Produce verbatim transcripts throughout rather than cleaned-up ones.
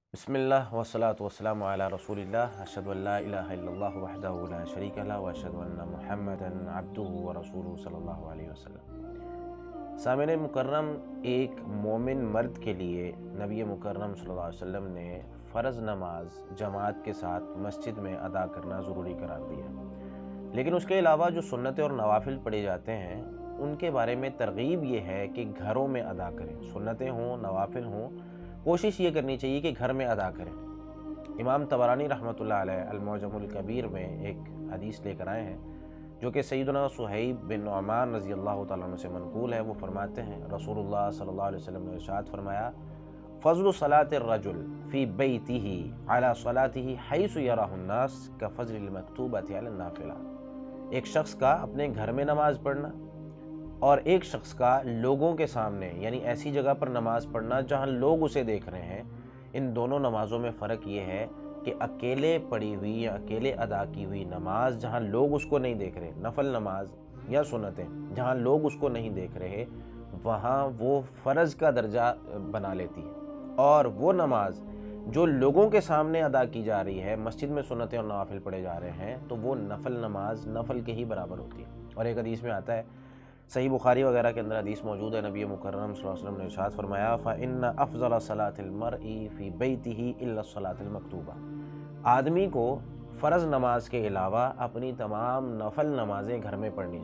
بسم اللہ والصلاة والسلام علی رسول اللہ اشہد ان لا الہ الا اللہ وحدہ لا شریک لہ واشہد ان محمدا عبدہ ورسولہ صلی اللہ علیہ وسلم۔ سامعین مکرم، ایک مومن مرد کے لیے نبی مکرم صلی اللہ علیہ وسلم نے فرض نماز جماعت کے ساتھ مسجد میں ادا کرنا ضروری قرار دیا، لیکن اس کے علاوہ جو سنتیں اور نوافل پڑھے جاتے ہیں ان کے بارے میں ترغیب یہ ہے کہ گھروں میں ادا کریں۔ سنتیں ہوں، نوافل ہوں، کوشش یہ کرنی چاہیے کہ گھر میں ادا کریں۔ امام طبرانی رحمۃ اللہ علیہ المعجم الکبیر میں ایک حدیث لے کر آئے ہیں جو کہ سیدنا صہیب بن نعمان رضی اللہ تعالیٰ عنہ سے منقول ہے۔ وہ فرماتے ہیں رسول اللہ صلی اللہ علیہ وسلم نے ارشاد فرمایا، فضل صلاة الرجل فی بیتہ علی صلاتہ حیث یراہ الناس کفضل المکتوبۃ علی النافلہ۔ ایک شخص کا اپنے گھر میں نماز پڑھنا اور ایک شخص کا لوگوں کے سامنے یعنی ایسی جگہ پر نماز پڑھنا جہاں لوگ اسے دیکھ رہے ہیں، ان دونوں نمازوں میں فرق یہ ہے کہ اکیلے پڑھی ہوئی یا اکیلے ادا کی ہوئی نماز جہاں لوگ اس کو نہیں دیکھ رہے، نفل نماز یا سنتیں جہاں لوگ اس کو نہیں دیکھ رہے، وہاں وہ فرض کا درجہ بنا لیتی ہے، اور وہ نماز جو لوگوں کے سامنے ادا کی جا رہی ہے، مسجد میں سنتیں اور نوافل پڑھے جا رہے ہیں، تو وہ نفل نماز نفل کے ہی برابر ہوتی ہے۔ اور ایک حدیث میں آتا ہے، صحیح بخاری وغیرہ کے اندر حدیث موجود ہے، نبی مکرم صلی اللہ علیہ وسلم نے ارشاد فرمایا، فَإِنَّ أَفْضَلَ صَلَاةِ الْمَرْءِ فِي بَيْتِهِ إِلَّا الصَّلَاةِ الْمَكْتُوبَةِ۔ آدمی کو فرض نماز کے علاوہ اپنی تمام نفل نمازیں گھر میں پڑھنی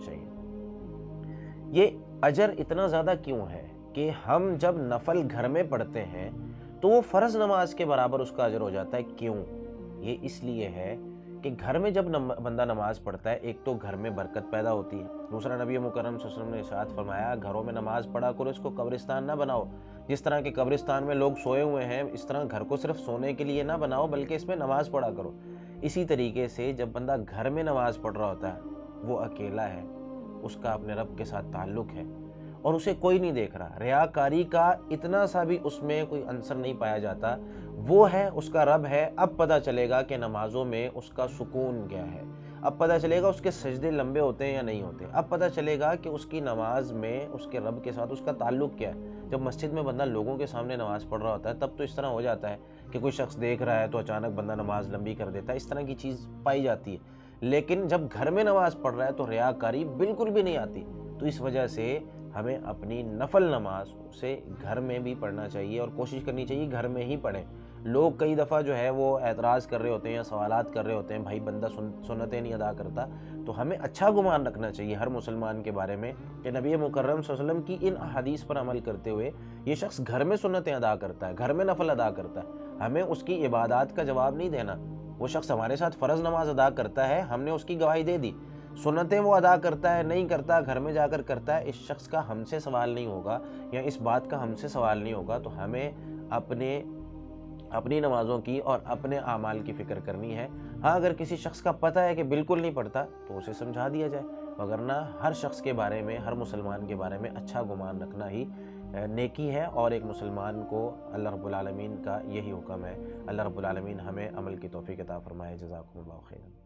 چاہیے۔ یہ اجر اتنا زیادہ کیوں ہے کہ ہم جب نفل گھر میں پڑھتے ہیں تو وہ فرض نماز کے برابر اس کا اجر ہو جاتا ہے؟ کیوں؟ یہ اس لیے ہے کہ گھر میں جب بندہ نماز پڑھتا ہے، ایک تو گھر میں برکت پیدا ہوتی ہے، دوسرا نبی مکرم صلی اللہ علیہ وسلم نے ارشاد فرمایا، گھروں میں نماز پڑھا کرو، اس کو قبرستان نہ بناؤ۔ جس طرح کہ قبرستان میں لوگ سوئے ہوئے ہیں، اس طرح گھر کو صرف سونے کے لیے نہ بناؤ بلکہ اس میں نماز پڑھا کرو۔ اسی طریقے سے جب بندہ گھر میں نماز پڑھ رہا ہوتا ہے، وہ اکیلا ہے، اس کا اپنے رب کے ساتھ تعلق ہے اور اسے کوئی نہیں دیکھ رہا، ریاکاری کا اتنا سا بھی اس میں کوئی عنصر نہیں پایا جاتا، وہ ہے اس کا رب ہے۔ اب پتہ چلے گا کہ نمازوں میں اس کا سکون کیا ہے، اب پتہ چلے گا اس کے سجدے لمبے ہوتے ہیں یا نہیں ہوتے، اب پتہ چلے گا کہ اس کی نماز میں اس کے رب کے ساتھ اس کا تعلق کیا ہے۔ جب مسجد میں بندہ لوگوں کے سامنے نماز پڑھ رہا ہوتا ہے تب تو اس طرح ہو جاتا ہے کہ کوئی شخص دیکھ رہا ہے تو اچانک بندہ نماز لمبی کر دیتا ہے، اس طرح کی چیز پائی جاتی ہے۔ لیکن جب گھر میں نماز پڑھ رہا ہے تو ریاکاری بالکل بھی نہیں آتی۔ تو اس وجہ سے ہمیں اپنی نفل نماز اسے گھر میں بھی پڑھنا چاہیے اور کوشش کرنی چاہیے گھر میں ہی پڑھیں۔ لوگ کئی دفعہ جو ہے وہ اعتراض کر رہے ہوتے ہیں یا سوالات کر رہے ہوتے ہیں، بھائی بندہ سن سنتیں نہیں ادا کرتا، تو ہمیں اچھا گمان رکھنا چاہیے ہر مسلمان کے بارے میں کہ نبی مکرم صلی اللہ علیہ وسلم کی ان احادیث پر عمل کرتے ہوئے یہ شخص گھر میں سنتیں ادا کرتا ہے، گھر میں نفل ادا کرتا ہے۔ ہمیں اس کی عبادات کا جواب نہیں دینا۔ وہ شخص ہمارے ساتھ فرض نماز ادا کرتا ہے، ہم نے اس کی گواہی دے دی، سنتیں وہ ادا کرتا ہے نہیں کرتا، گھر میں جا کر کرتا ہے، اس شخص کا ہم سے سوال نہیں ہوگا یا اس بات کا ہم سے سوال نہیں ہوگا۔ تو ہمیں اپنے اپنی نمازوں کی اور اپنے اعمال کی فکر کرنی ہے۔ ہاں، اگر کسی شخص کا پتہ ہے کہ بالکل نہیں پڑھتا تو اسے سمجھا دیا جائے، وگرنہ ہر شخص کے بارے میں، ہر مسلمان کے بارے میں اچھا گمان رکھنا ہی نیکی ہے، اور ایک مسلمان کو اللہ رب العالمین کا یہی حکم ہے۔ اللہ رب العالمین ہمیں عمل کی توفیق عطا فرمائے۔ جزاکم اللہ خیرا۔